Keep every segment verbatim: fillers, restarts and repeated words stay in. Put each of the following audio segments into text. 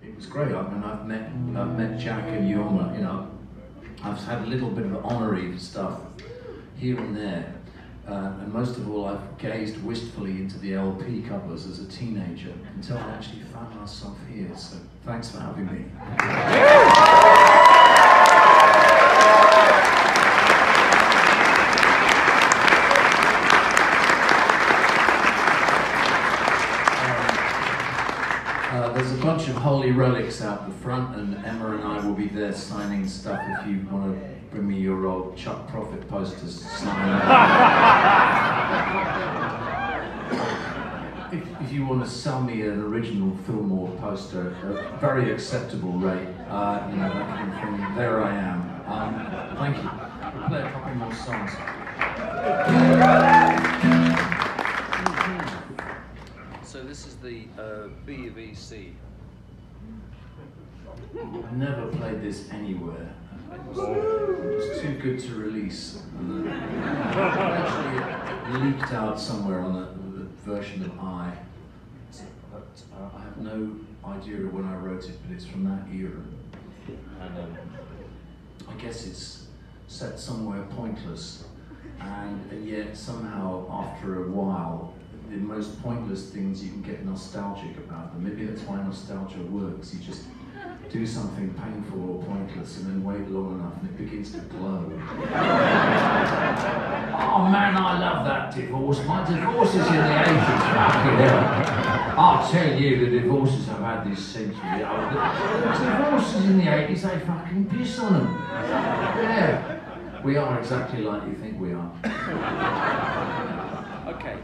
it was great. I mean, I've met, I've met Jack and Jorma, you know, I've had a little bit of honorary stuff here and there. Uh, and most of all, I've gazed wistfully into the L P covers as a teenager until I actually found myself here. So thanks for having me. Uh, there's a bunch of holy relics out the front, and Emma and I will be there signing stuff if you want to bring me your old Chuck Prophet posters to sign. if, if you want to sell me an original Fillmore poster at a very acceptable rate, uh, you know, that kind of thing, there I am. Um, thank you. We'll play a couple more songs. So this is the uh, B of E C. I've never played this anywhere. It was, it was too good to release. And, uh, actually, it leaked out somewhere on the, the version of I. But uh, I have no idea of when I wrote it, but it's from that era. And um, I guess it's set somewhere pointless, and, and yet somehow after a while, the most pointless things you can get nostalgic about them. Maybe that's why nostalgia works. You just do something painful or pointless and then wait long enough and it begins to glow. Oh man, I love that divorce. My divorce is in the eighties. Fucking hell. I'll tell you, the divorces I've had this century. Oh, the, the divorces in the eighties, they fucking piss on them. Yeah. We are exactly like you think we are. Okay.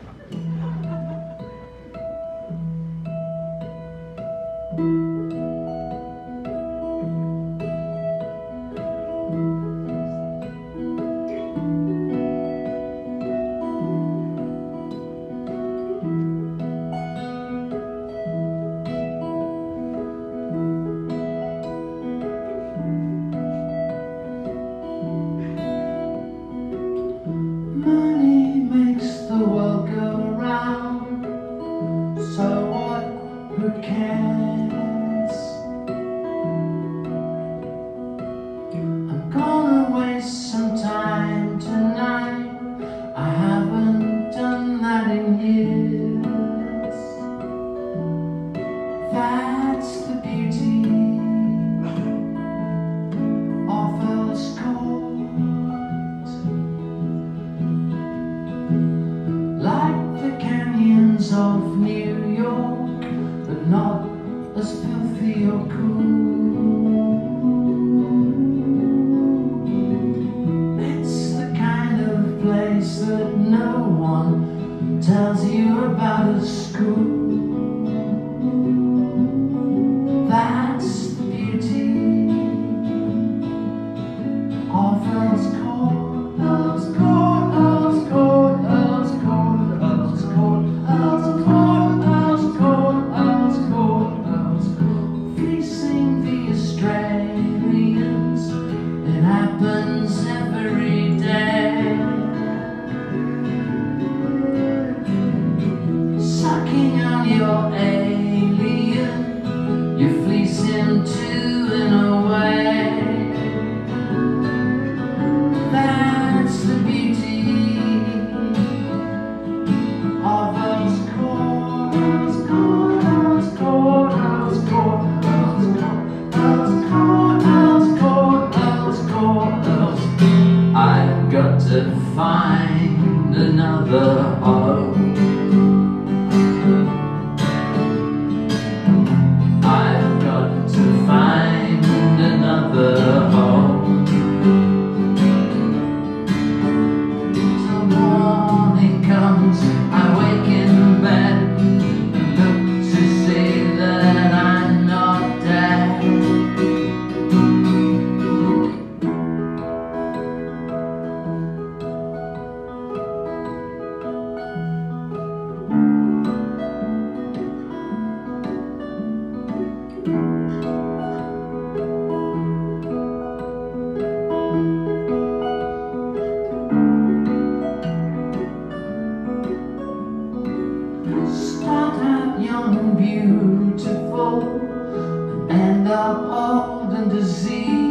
are old and diseased.